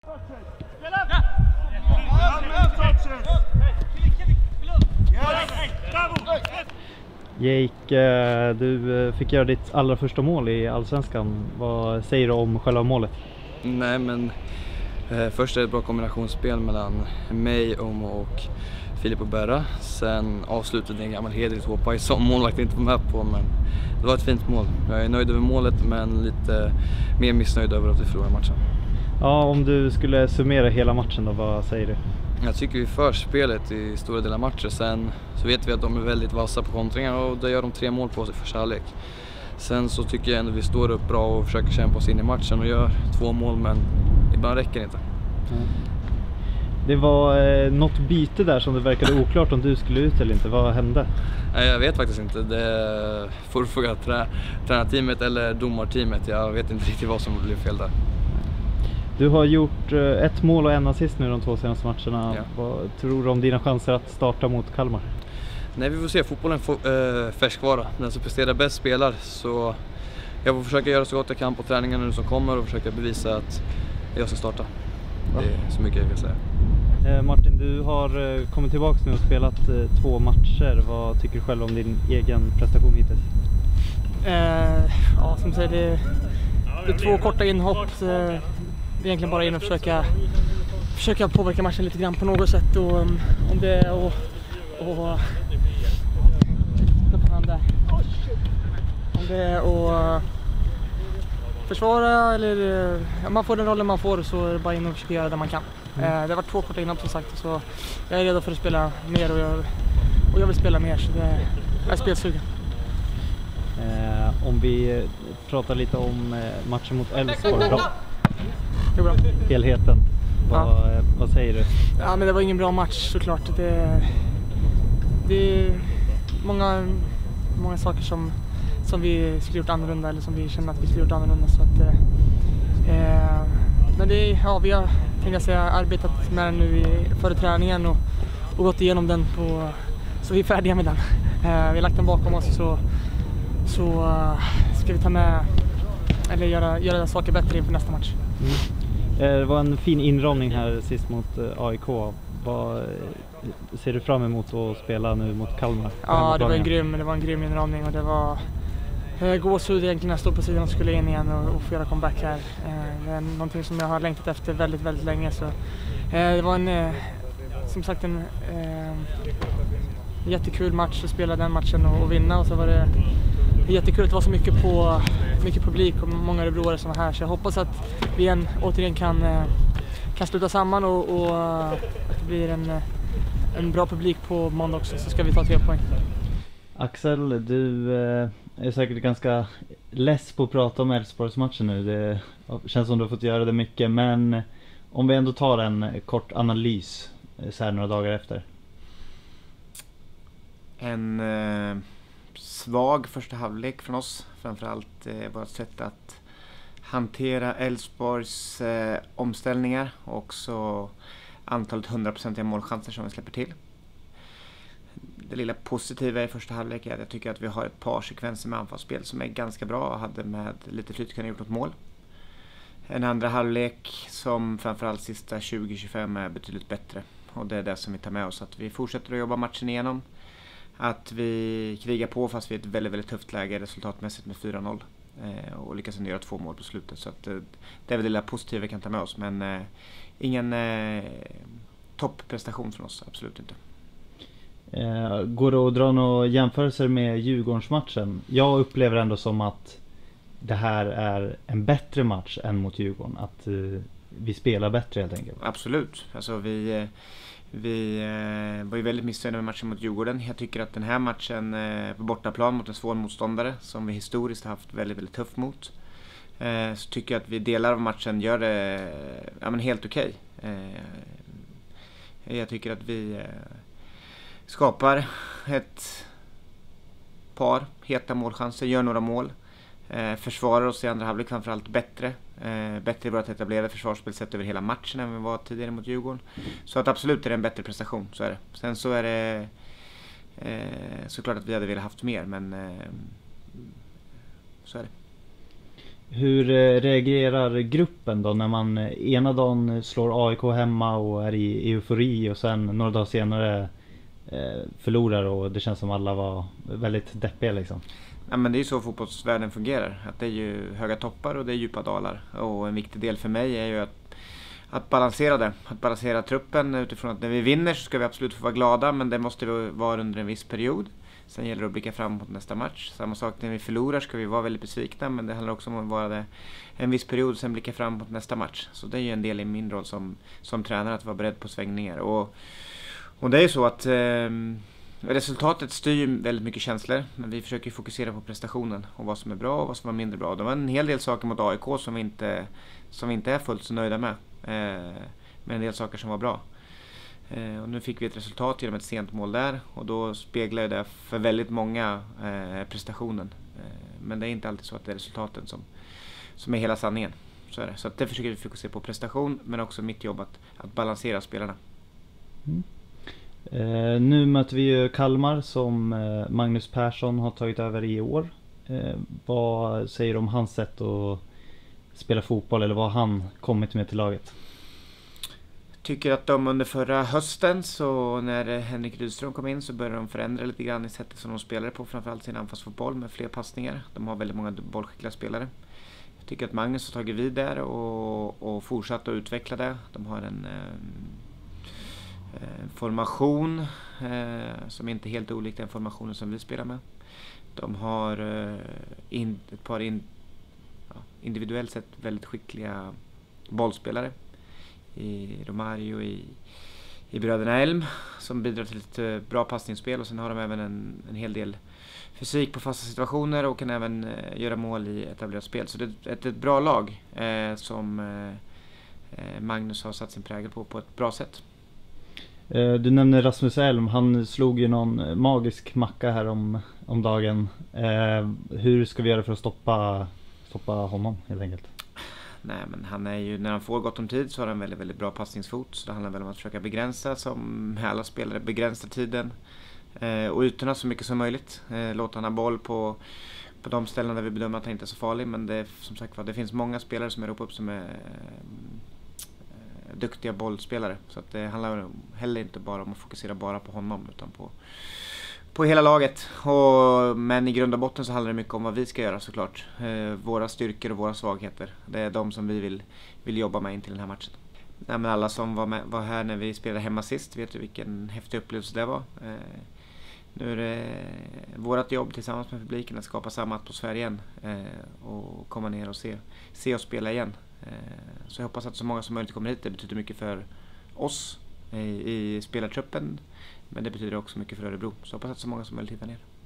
Jake, du fick göra ditt allra första mål i Allsvenskan. Vad säger du om själva målet? Nej, men först är det ett bra kombinationsspel mellan mig, Omo och Filip och Berra. Sen avslutade en gammal hederligt hoppaj som målvakten inte var med på, men det var ett fint mål. Jag är nöjd över målet, men lite mer missnöjd över att vi förlorade matchen. Ja, om du skulle summera hela matchen då, vad säger du? Jag tycker vi för spelet i stora delar matcher. Sen så vet vi att de är väldigt vassa på kontringar och där gör de 3 mål på sig för kärlek. Sen så tycker jag ändå vi står upp bra och försöker kämpa oss in i matchen och gör 2 mål, men ibland räcker det inte. Det var något byte där som det verkade oklart om du skulle ut eller inte. Vad hände? Jag vet faktiskt inte. Det får fråga tränarteamet eller domarteamet. Jag vet inte riktigt vad som blev fel där. Du har gjort 1 mål och 1 assist nu de 2 senaste matcherna. Ja. Vad tror du om dina chanser att starta mot Kalmar? Nej, vi får se. Fotbollen är färskvara. Den som presterar bäst spelar. Så jag får försöka göra så gott jag kan på träningen nu som kommer och försöka bevisa att jag ska starta. Det är så mycket jag vill säga. Martin, du har kommit tillbaka nu och spelat 2 matcher. Vad tycker du själv om din egen prestation hittills? Ja, som säger, det är 2 korta inhopp. Det är egentligen bara in och försöka påverka matchen lite grann på något sätt. Och om det är om det är att försvara eller man får den rollen man får, så är det bara in och försöka göra det man kan. Det har varit 2 korta inhopp som sagt, så jag är redo för att spela mer och jag vill spela mer, så jag är spelsugen. Om vi pratar lite om matchen mot Elfsborg då. Det är bra. Helheten. Vad säger du? Ja, men det var ingen bra match såklart. Det är många saker som vi skulle gjort annorlunda, eller som vi känner att vi skulle gjort annorlunda, så att men vi har, tänkte jag säga, arbetat med den nu före träningen och gått igenom den så vi är färdiga med den. Vi har lagt den bakom oss, så ska vi ta med eller göra saker bättre inför nästa match. Det var en fin inramning här sist mot AIK. Vad ser du fram emot att spela nu mot Kalmar? Ja, det var en grym inramning, och det var gåshud egentligen när jag stod på sidan och skulle in igen och få göra comeback här. Det är någonting som jag har längtat efter väldigt, väldigt länge. Så det var som sagt en jättekul match att spela den matchen och vinna, och så var det jättekul att det var så mycket publik och många örebroare som var här, så jag hoppas att vi återigen kan sluta samman och att det blir en bra publik på måndag också, så ska vi ta 3 poäng. Axel, du är säkert ganska less på att prata om Elfsborgsmatchen nu. Det känns som du har fått göra det mycket, men om vi ändå tar en kort analys så här några dagar efter. En svag första halvlek från oss, framförallt vårt sätt att hantera Elfsborgs omställningar och också antalet 100% målchanser som vi släpper till. Det lilla positiva i första halvlek är att jag tycker att vi har ett par sekvenser med anfallsspel som är ganska bra och hade med lite flyt kunnat gjort något mål. En andra halvlek som framförallt sista 20-25 är betydligt bättre, och det är det som vi tar med oss, att vi fortsätter att jobba matchen igenom. Att vi krigar på fast vi är ett väldigt, väldigt tufft läge resultatmässigt med 4-0 och lyckas göra 2 mål på slutet. Så att, det är väl det lilla positiva vi kan ta med oss, men ingen topprestation från oss, absolut inte. Går det att dra några jämförelser med Djurgårdsmatchen? Jag upplever ändå som att det här är en bättre match än mot Djurgården, att vi spelar bättre helt enkelt. Absolut, alltså vi var ju väldigt missnöjda med matchen mot Djurgården. Jag tycker att den här matchen på bortaplan mot en svår motståndare som vi historiskt haft väldigt, väldigt tufft mot, så tycker jag att vi delar av matchen gör det helt okej. Jag tycker att vi skapar ett par heta målchanser, gör några mål, försvarar oss i andra halvlek framförallt bättre i vårt etablerade försvarsspel sett över hela matchen än vi var tidigare mot Djurgården. Så att absolut är det en bättre prestation, så är det. Sen så är det såklart att vi hade velat haft mer, men så är det. Hur reagerar gruppen då när man ena dagen slår AIK hemma och är i eufori och sen några dagar senare förlorar och det känns som alla var väldigt deppiga liksom? Ja, men det är ju så fotbollsvärlden fungerar. Att det är ju höga toppar och det är djupa dalar. Och en viktig del för mig är ju att balansera det. Att balansera truppen utifrån att när vi vinner så ska vi absolut få vara glada, men det måste vara under en viss period. Sen gäller det att blicka fram mot nästa match. Samma sak när vi förlorar ska vi vara väldigt besvikna, men det handlar också om att vara det en viss period och sen blicka fram mot nästa match. Så det är ju en del i min roll som tränare, att vara beredd på svängningar. Och det är ju så att resultatet styr väldigt mycket känslor, men vi försöker fokusera på prestationen och vad som är bra och vad som var mindre bra. Det var en hel del saker mot AIK som vi inte är fullt så nöjda med, men en del saker som var bra. Och nu fick vi ett resultat genom ett sent mål där, och då speglar det för väldigt många prestationen. Men det är inte alltid så att det är resultaten som är hela sanningen. Så är det. Så att det försöker vi fokusera på prestation, men också mitt jobb att balansera spelarna. Nu möter vi ju Kalmar som Magnus Persson har tagit över i år. Vad säger du om hans sätt att spela fotboll, eller vad har han kommit med till laget? Tycker att de under förra hösten, så när Henrik Rydström kom in, så började de förändra lite grann i sättet som de spelar på, framförallt sin anfallsfotboll med fler passningar. De har väldigt många bollskickliga spelare. Jag tycker att Magnus har tagit vid där och fortsatt att utveckla det. De har en formation som inte är helt olik den formationen som vi spelar med. De har ett par individuellt sett väldigt skickliga bollspelare i Romario, i bröderna Elm, som bidrar till ett bra passningsspel, och sen har de även en hel del fysik på fasta situationer och kan även göra mål i etablerat spel. Så det är ett bra lag som Magnus har satt sin prägel på ett bra sätt. Du nämner Rasmus Elm, han slog ju någon magisk macka här om dagen. Hur ska vi göra för att stoppa honom helt enkelt? Nej, men han är ju, när han får gott om tid så har han väldigt, väldigt bra passningsfot. Så det handlar väl om att försöka begränsa, som med alla spelare, begränsa tiden och ytorna så mycket som möjligt. Låta han ha boll på de ställen där vi bedömer att han inte är så farlig. Men det, som sagt, det finns många spelare som är uppe upp som är duktiga bollspelare. Så att det handlar heller inte bara om att fokusera bara på honom, utan på hela laget. Men i grund och botten så handlar det mycket om vad vi ska göra, såklart. Våra styrkor och våra svagheter. Det är de som vi vill jobba med in till den här matchen. Nej, men alla som var här när vi spelade hemma sist vet ju vilken häftig upplevelse det var. Nu är det vårt jobb tillsammans med publiken att skapa samma atmosfär igen och komma ner och se oss spela igen. Så jag hoppas att så många som möjligt kommer hit. Det betyder mycket för oss i spelartruppen, men det betyder också mycket för Örebro. Så jag hoppas att så många som möjligt hittar ner.